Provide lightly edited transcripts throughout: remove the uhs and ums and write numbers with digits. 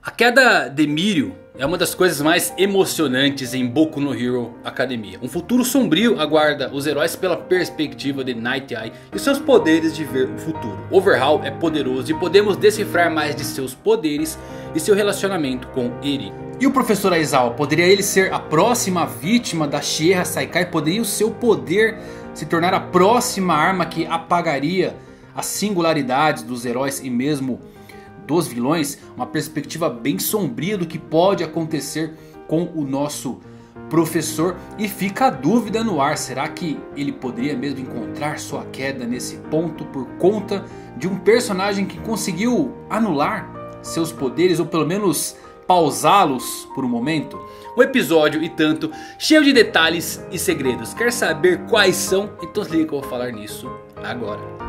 A queda de Mirio é uma das coisas mais emocionantes em Boku no Hero Academia. Um futuro sombrio aguarda os heróis pela perspectiva de Night Eye e seus poderes de ver o futuro. Overhaul é poderoso e podemos decifrar mais de seus poderes e seu relacionamento com Eri. E o professor Aizawa, poderia ele ser a próxima vítima da Chie Saikai? Poderia o seu poder se tornar a próxima arma que apagaria as singularidades dos heróis e mesmo dos vilões? Uma perspectiva bem sombria do que pode acontecer com o nosso professor. E fica a dúvida no ar, será que ele poderia mesmo encontrar sua queda nesse ponto por conta de um personagem que conseguiu anular seus poderes, ou pelo menos pausá-los por um momento? Um episódio e tanto, cheio de detalhes e segredos. Quer saber quais são? Então se liga que eu vou falar nisso agora.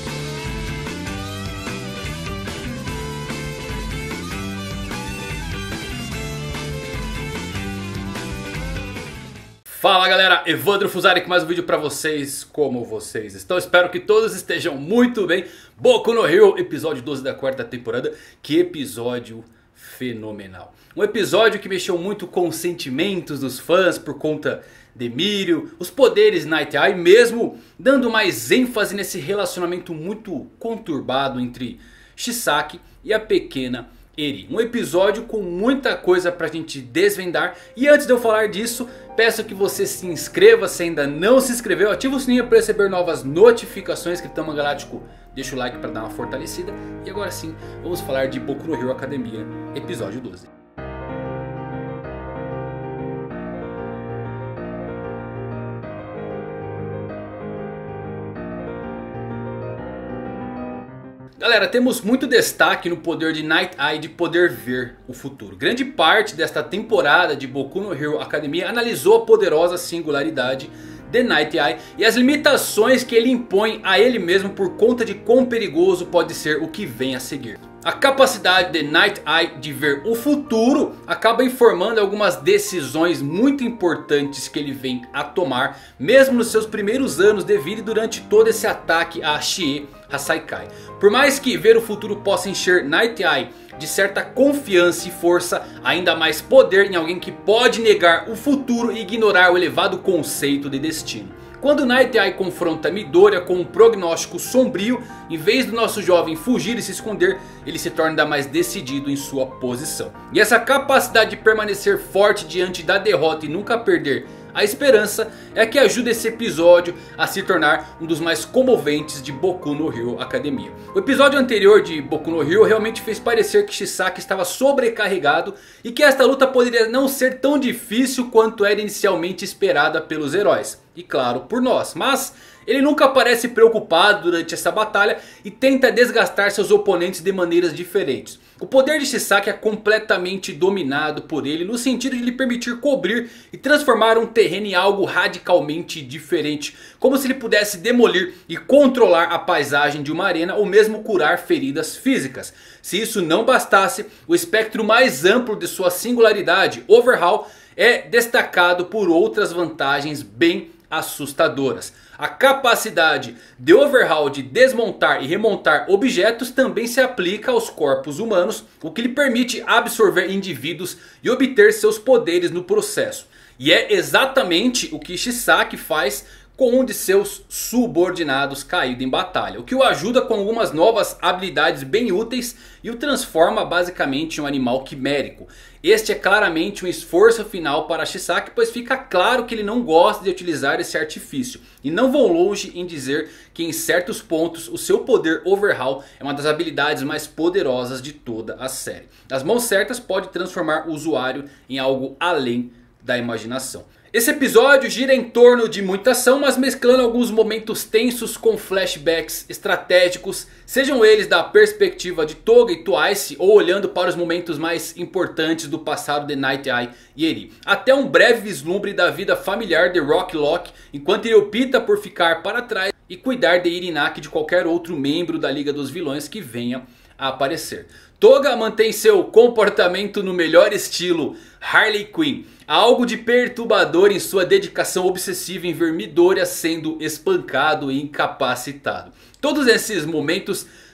Fala galera, Evandro Fusari com mais um vídeo pra vocês. Como vocês estão? Espero que todos estejam muito bem. Boku no Hero, episódio 12 da quarta temporada. Que episódio fenomenal. Um episódio que mexeu muito com os sentimentos dos fãs por conta de Mirio, os poderes Night Eye, mesmo dando mais ênfase nesse relacionamento muito conturbado entre Chisaki e a pequena Eri. Um episódio com muita coisa pra gente desvendar. E antes de eu falar disso, peço que você se inscreva se ainda não se inscreveu. Ativa o sininho para receber novas notificações. Capitão Galáctico, deixa o like para dar uma fortalecida. E agora sim, vamos falar de Boku no Hero Academia, episódio 12. Galera, temos muito destaque no poder de Night Eye de poder ver o futuro. Grande parte desta temporada de Boku no Hero Academia analisou a poderosa singularidade de Night Eye e as limitações que ele impõe a ele mesmo por conta de quão perigoso pode ser o que vem a seguir. A capacidade de Night Eye de ver o futuro acaba informando algumas decisões muito importantes que ele vem a tomar, mesmo nos seus primeiros anos de vida e durante todo esse ataque a Chie Saikai. Por mais que ver o futuro possa encher Night Eye de certa confiança e força, ainda mais poder em alguém que pode negar o futuro e ignorar o elevado conceito de destino. Quando Night Eye confronta Midoriya com um prognóstico sombrio, em vez do nosso jovem fugir e se esconder, ele se torna ainda mais decidido em sua posição. E essa capacidade de permanecer forte diante da derrota e nunca perder a esperança é a que ajuda esse episódio a se tornar um dos mais comoventes de Boku no Hero Academia. O episódio anterior de Boku no Hero realmente fez parecer que Chisaki estava sobrecarregado e que esta luta poderia não ser tão difícil quanto era inicialmente esperada pelos heróis. E claro, por nós. Mas ele nunca parece preocupado durante essa batalha e tenta desgastar seus oponentes de maneiras diferentes. O poder de Chisaki é completamente dominado por ele, no sentido de lhe permitir cobrir e transformar um terreno em algo radicalmente diferente. Como se ele pudesse demolir e controlar a paisagem de uma arena ou mesmo curar feridas físicas. Se isso não bastasse, o espectro mais amplo de sua singularidade, Overhaul, é destacado por outras vantagens bem assustadoras. A capacidade de Overhaul de desmontar e remontar objetos também se aplica aos corpos humanos, o que lhe permite absorver indivíduos e obter seus poderes no processo. E é exatamente o que Chisaki faz com um de seus subordinados caído em batalha, o que o ajuda com algumas novas habilidades bem úteis e o transforma basicamente em um animal quimérico. Este é claramente um esforço final para Chisaki, pois fica claro que ele não gosta de utilizar esse artifício. E não vou longe em dizer que em certos pontos o seu poder Overhaul é uma das habilidades mais poderosas de toda a série. Nas mãos certas pode transformar o usuário em algo além da imaginação. Esse episódio gira em torno de muita ação, mas mesclando alguns momentos tensos com flashbacks estratégicos, sejam eles da perspectiva de Toga e Twice ou olhando para os momentos mais importantes do passado de Night Eye e Eri. Até um breve vislumbre da vida familiar de Rock Lock, enquanto ele opta por ficar para trás e cuidar de Irinak e de qualquer outro membro da Liga dos Vilões que venha a aparecer. Toga mantém seu comportamento no melhor estilo Harley Quinn. Há algo de perturbador em sua dedicação obsessiva em ver Midoriya sendo espancado e incapacitado. Todos esses momentos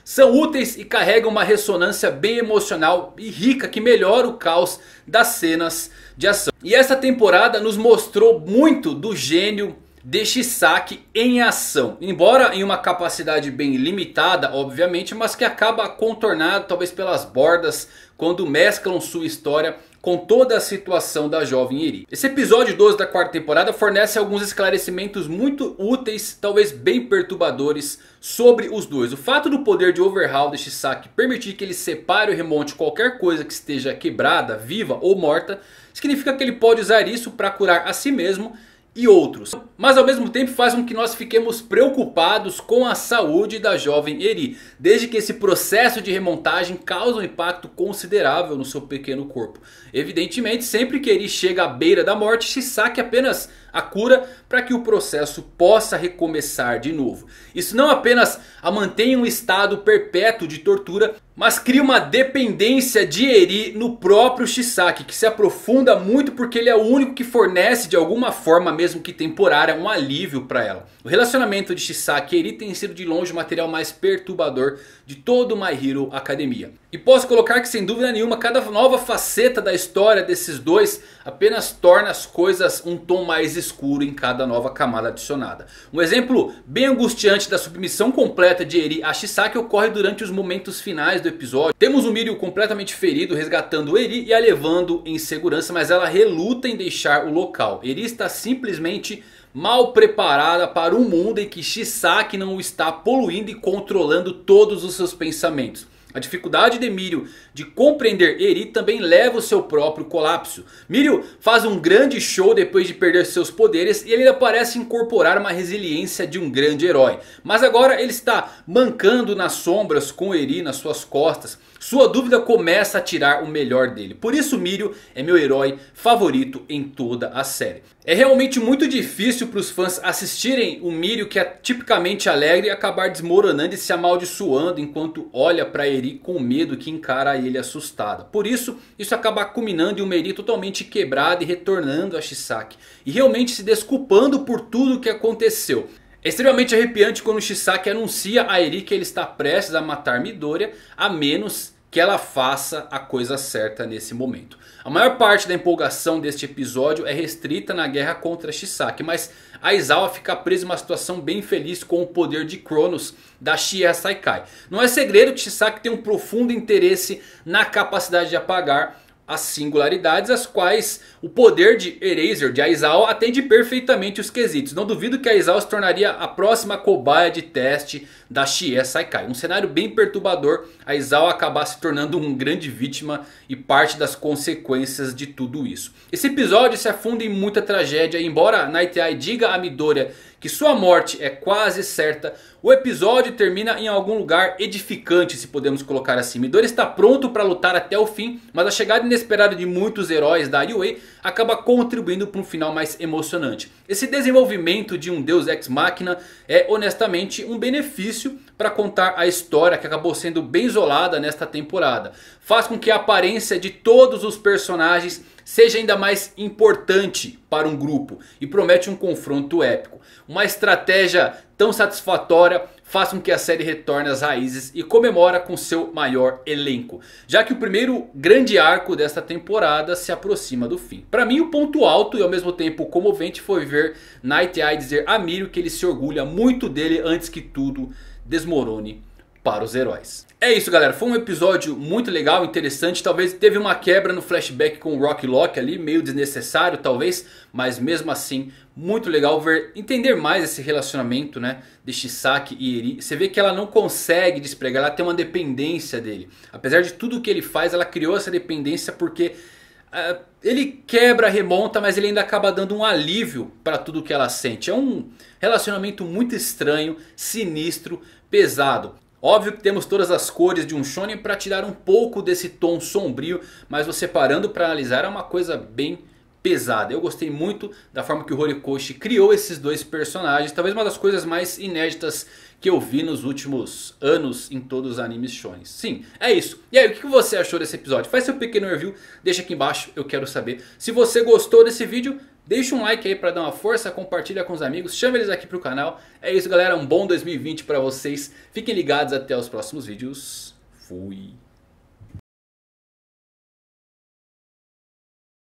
são úteis e carregam uma ressonância bem emocional e rica que melhora o caos das cenas de ação. E essa temporada nos mostrou muito do gênio de Chisaki em ação. Embora em uma capacidade bem limitada, obviamente, mas que acaba contornado talvez pelas bordas quando mesclam sua história com toda a situação da jovem Eri. Esse episódio 12 da quarta temporada fornece alguns esclarecimentos muito úteis, talvez bem perturbadores, sobre os dois. O fato do poder de Overhaul de Chisaki permitir que ele separe ou remonte qualquer coisa que esteja quebrada, viva ou morta, significa que ele pode usar isso para curar a si mesmo e outros. Mas ao mesmo tempo faz com que nós fiquemos preocupados com a saúde da jovem Eri, desde que esse processo de remontagem causa um impacto considerável no seu pequeno corpo. Evidentemente, sempre que Eri chega à beira da morte, Chisaki apenas a cura para que o processo possa recomeçar de novo. Isso não apenas a mantém em um estado perpétuo de tortura, mas cria uma dependência de Eri no próprio Chisaki, que se aprofunda muito porque ele é o único que fornece de alguma forma, mesmo que temporária, um alívio para ela. O relacionamento de Chisaki e Eri tem sido de longe o material mais perturbador de todo My Hero Academia. E posso colocar que sem dúvida nenhuma cada nova faceta da história desses dois apenas torna as coisas um tom mais escuro em cada nova camada adicionada. Um exemplo bem angustiante da submissão completa de Eri a Chisaki ocorre durante os momentos finais do episódio. Temos o Mirio completamente ferido resgatando Eri e a levando em segurança, mas ela reluta em deixar o local. Eri está simplesmente mal preparada para um mundo em que Chisaki não o está poluindo e controlando todos os seus pensamentos. A dificuldade de Mirio de compreender Eri também leva ao seu próprio colapso. Mirio faz um grande show depois de perder seus poderes e ele ainda parece incorporar uma resiliência de um grande herói. Mas agora ele está mancando nas sombras com Eri nas suas costas. Sua dúvida começa a tirar o melhor dele. Por isso Mirio é meu herói favorito em toda a série. É realmente muito difícil para os fãs assistirem o Mirio, que é tipicamente alegre, e acabar desmoronando e se amaldiçoando enquanto olha para Eri com medo que encara ele assustada. Por isso acaba culminando em uma Eri totalmente quebrada e retornando a Chisaki. E realmente se desculpando por tudo o que aconteceu. É extremamente arrepiante quando Chisaki anuncia a Eri que ele está prestes a matar Midoriya, a menos que ela faça a coisa certa nesse momento. A maior parte da empolgação deste episódio é restrita na guerra contra Chisaki, mas Aizawa fica presa em uma situação bem feliz com o poder de Cronos da Chie Saikai. Não é segredo que Chisaki tem um profundo interesse na capacidade de apagar as singularidades, as quais o poder de Eraser de Aizawa atende perfeitamente os quesitos. Não duvido que Aizawa se tornaria a próxima cobaia de teste da Chie Saikai. Um cenário bem perturbador, Aizawa acabar se tornando uma grande vítima e parte das consequências de tudo isso. Esse episódio se afunda em muita tragédia. Embora Night Eye diga a Midoriya que sua morte é quase certa, o episódio termina em algum lugar edificante, se podemos colocar assim. Midoriya está pronto para lutar até o fim, mas a chegada inesperada de muitos heróis da UA acaba contribuindo para um final mais emocionante. Esse desenvolvimento de um deus ex machina é honestamente um benefício para contar a história que acabou sendo bem isolada nesta temporada. Faz com que a aparência de todos os personagens seja ainda mais importante para um grupo e promete um confronto épico. Uma estratégia tão satisfatória faz com que a série retorne às raízes e comemora com seu maior elenco, já que o primeiro grande arco desta temporada se aproxima do fim. Para mim, o ponto alto e ao mesmo tempo comovente foi ver Night Eye dizer a Mirio que ele se orgulha muito dele antes que tudo desmorone para os heróis. É isso, galera, foi um episódio muito legal, interessante. Talvez teve uma quebra no flashback com o Rock Lock ali, meio desnecessário talvez, mas mesmo assim muito legal ver, entender mais esse relacionamento, né, de Chisaki e Eri. Você vê que ela não consegue despregar, ela tem uma dependência dele. Apesar de tudo que ele faz, ela criou essa dependência porque ele quebra, remonta, mas ele ainda acaba dando um alívio para tudo que ela sente. É um relacionamento muito estranho, sinistro, pesado. Óbvio que temos todas as cores de um shonen para tirar um pouco desse tom sombrio, mas você parando para analisar é uma coisa bem pesada. Eu gostei muito da forma que o Horikoshi criou esses dois personagens. Talvez uma das coisas mais inéditas que eu vi nos últimos anos em todos os animes shonen. Sim, é isso. E aí, o que você achou desse episódio? Faz seu pequeno review, deixa aqui embaixo, eu quero saber. Se você gostou desse vídeo, Deixa um like aí pra dar uma força, compartilha com os amigos, chama eles aqui pro canal. É isso galera, um bom 2020 pra vocês. Fiquem ligados até os próximos vídeos. Fui!